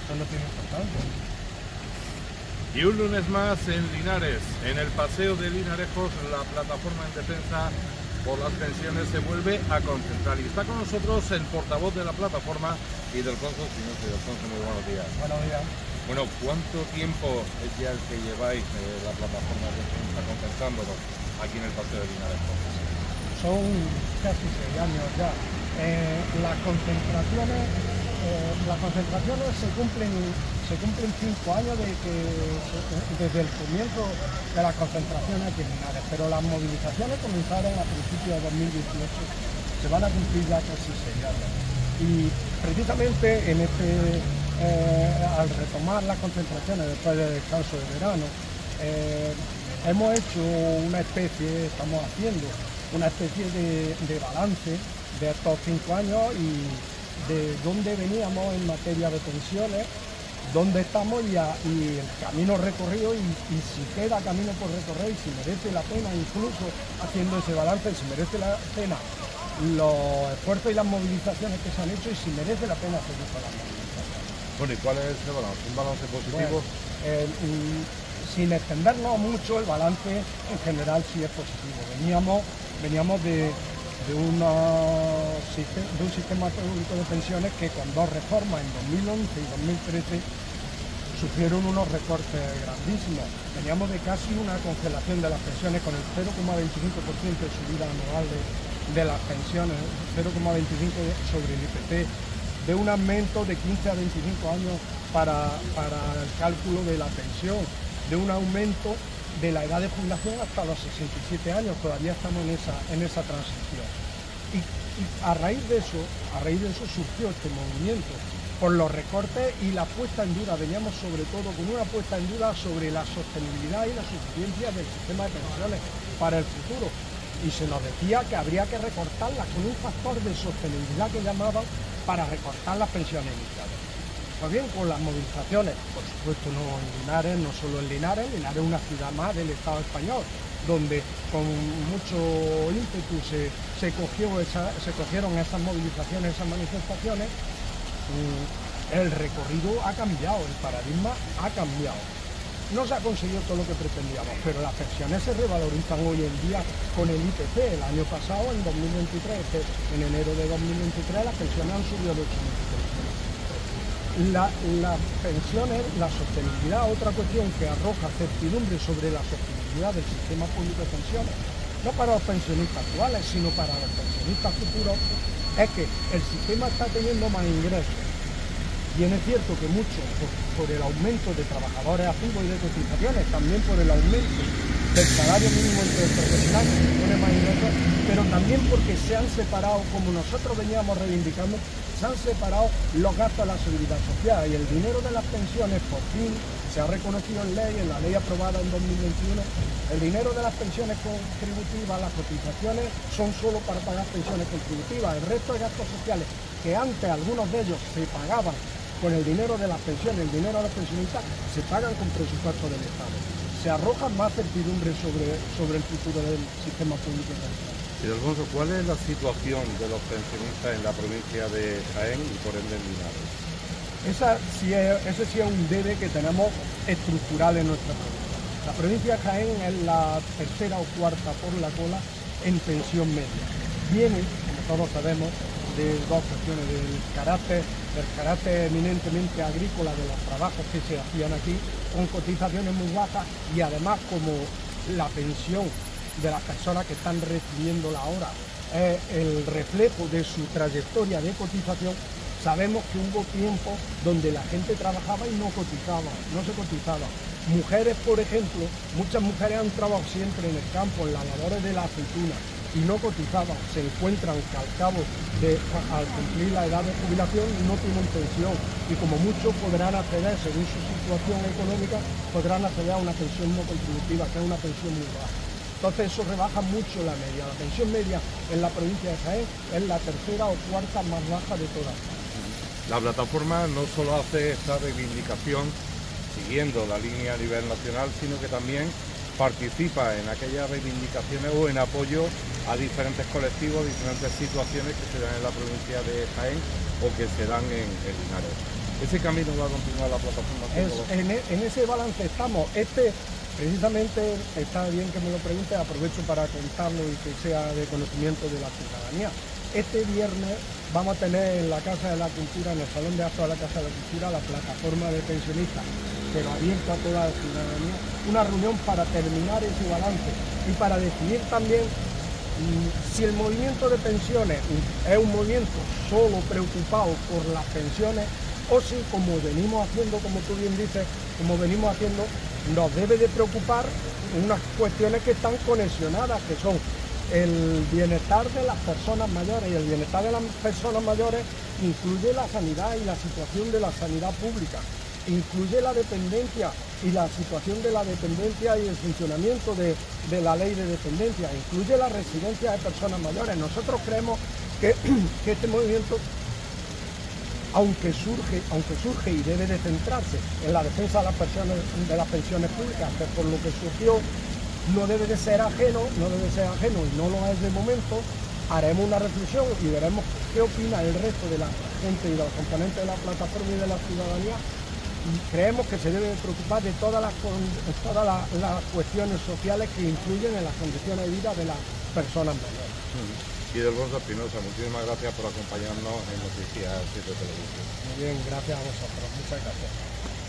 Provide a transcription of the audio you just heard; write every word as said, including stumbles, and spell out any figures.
eso no tiene importancia. Y un lunes más en Linares, en el paseo de Linarejos, la plataforma en defensa por las pensiones se vuelve a concentrar. Y está con nosotros el portavoz de la plataforma y del Conso, señor Alfonso, muy buenos días. Buenos días. Bueno, ¿cuánto tiempo es ya el que lleváis eh, la plataforma de defensa concentrándolo aquí en el paseo de Linarejos? Son casi seis años ya. Eh, las concentraciones, eh, las concentraciones se cumplen, se cumplen cinco años de que, desde el comienzo de las concentraciones aquí en Linares, pero las movilizaciones comenzaron a principios de dos mil dieciocho, se van a cumplir ya casi seis años. Y precisamente en este, eh, al retomar las concentraciones después del descanso de verano, eh, hemos hecho una especie, estamos haciendo una especie de, de balance de estos cinco años y de dónde veníamos en materia de pensiones, dónde estamos y, a, y el camino recorrido y, y si queda camino por recorrer y si merece la pena, incluso haciendo ese balance, si merece la pena los esfuerzos y las movilizaciones que se han hecho y si merece la pena seguir con las movilizaciones. Bueno, ¿y cuál es ese balance? ¿Un balance positivo? Bueno, eh, sin extendernos mucho, el balance en general sí es positivo. Veníamos, veníamos de, de, una, de un sistema público de pensiones que con dos reformas en dos mil once y dos mil trece sufrieron unos recortes grandísimos. Veníamos de casi una congelación de las pensiones con el cero coma veinticinco por ciento de subida anual de, de las pensiones, cero coma veinticinco por ciento sobre el I P C, de un aumento de quince a veinticinco años para, para el cálculo de la pensión, de un aumento de la edad de jubilación hasta los sesenta y siete años, todavía estamos en esa, en esa transición. Y, y a raíz de eso, a raíz de eso surgió este movimiento, por los recortes y la puesta en duda, veníamos sobre todo con una puesta en duda sobre la sostenibilidad y la suficiencia del sistema de pensiones para el futuro. Y se nos decía que habría que recortarlas con un factor de sostenibilidad que llamaban para recortar las pensiones iniciales. Pues bien, con las movilizaciones, por supuesto no en Linares, no solo en Linares, Linares es una ciudad más del Estado español, donde con mucho ímpetu se, se, cogió esa, se cogieron esas movilizaciones, esas manifestaciones. El recorrido ha cambiado, el paradigma ha cambiado. No se ha conseguido todo lo que pretendíamos, pero las pensiones se revalorizan hoy en día con el I P C. El año pasado, en dos mil veintitrés, en enero de dos mil veintitrés, las pensiones han subido de ocho mil por ciento. La, las pensiones, la sostenibilidad, otra cuestión que arroja certidumbre sobre la sostenibilidad del sistema público de pensiones, no para los pensionistas actuales, sino para los pensionistas futuros, es que el sistema está teniendo más ingresos. Bien es cierto que mucho por, por el aumento de trabajadores activos y de cotizaciones, también por el aumento del salario mínimo interprofesional que supone más ingresos, pero también porque se han separado, como nosotros veníamos reivindicando, se han separado los gastos de la seguridad social y el dinero de las pensiones por fin se ha reconocido en ley, en la ley aprobada en dos mil veintiuno, el dinero de las pensiones contributivas, las cotizaciones son solo para pagar pensiones contributivas, el resto de gastos sociales que antes algunos de ellos se pagaban con el dinero de las pensiones, el dinero de los pensionistas, se pagan con presupuesto del Estado. Se arroja más certidumbre sobre, sobre el futuro del sistema público de pensiones. Señor Alfonso, ¿cuál es la situación de los pensionistas en la provincia de Jaén y por ende en Linares? Esa sí es, ese sí es un debe que tenemos estructural en nuestra provincia. La provincia de Jaén es la tercera o cuarta por la cola en pensión media. Viene, como todos sabemos, de dos cuestiones, del carácter, del carácter eminentemente agrícola de los trabajos que se hacían aquí, con cotizaciones muy bajas y además como la pensión de las personas que están recibiéndola ahora es el reflejo de su trayectoria de cotización. Sabemos que hubo tiempos donde la gente trabajaba y no cotizaba, no se cotizaba. Mujeres, por ejemplo, muchas mujeres han trabajado siempre en el campo, en las labores de la aceituna, y no cotizaban. Se encuentran que al cabo de, al cumplir la edad de jubilación, no tienen pensión, y como muchos podrán acceder, según su situación económica, podrán acceder a una pensión no contributiva, que es una pensión muy baja. Entonces eso rebaja mucho la media. La pensión media en la provincia de Jaén es la tercera o cuarta más baja de todas. La plataforma no solo hace esta reivindicación siguiendo la línea a nivel nacional, sino que también participa en aquellas reivindicaciones o en apoyo a diferentes colectivos, diferentes situaciones que se dan en la provincia de Jaén o que se dan en, en Linares. Ese camino va a continuar la plataforma. Es, en, en ese balance estamos. Este, precisamente, está bien que me lo pregunte, aprovecho para contarlo y que sea de conocimiento de la ciudadanía. Este viernes vamos a tener en la Casa de la Cultura, en el Salón de Actos de la Casa de la Cultura, la plataforma de pensionistas, que va abierta a toda la ciudadanía, una reunión para terminar ese balance y para decidir también si el movimiento de pensiones es un movimiento solo preocupado por las pensiones o si, como venimos haciendo, como tú bien dices, como venimos haciendo, nos debe de preocupar unas cuestiones que están conexionadas, que son el bienestar de las personas mayores, y el bienestar de las personas mayores incluye la sanidad y la situación de la sanidad pública, incluye la dependencia y la situación de la dependencia y el funcionamiento de, de la ley de dependencia, incluye la residencia de personas mayores. Nosotros creemos que, que este movimiento, aunque surge, aunque surge y debe de centrarse en la defensa de las pensiones, de las pensiones públicas, que por lo que surgió no debe de ser ajeno, no debe de ser ajeno y no lo es de momento. Haremos una reflexión y veremos qué opina el resto de la gente y de los componentes de la plataforma y de la ciudadanía. Y creemos que se debe preocupar de todas las, todas las, las cuestiones sociales que influyen en las condiciones de vida de las personas mayores. Y del Borja Espinosa, muchísimas gracias por acompañarnos en Noticias siete Televisión. Muy bien, gracias a vosotros, muchas gracias.